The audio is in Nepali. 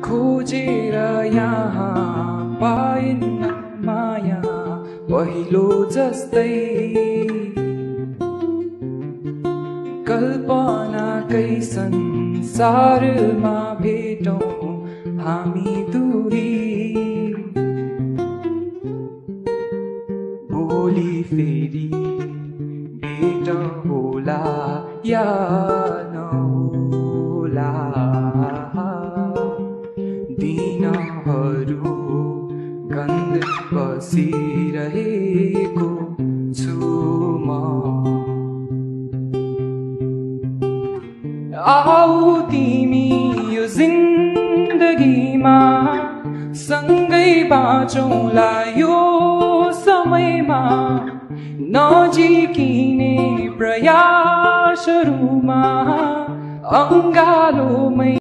खोजेर यहाँ पाइन्न माया पहिलो जस्तै। कल्पनाकै संसारमा भेटौँ हामी दुई। भोलि फेरि भेट होला या नहोला, दिनहरू गन्ध बसिरहेको छु म। आऊ तिमी यो जिन्दगीमा सँगै बाँचौँला यो समयमा। नजिकिने प्रयासहरूमा अङ्गालोमै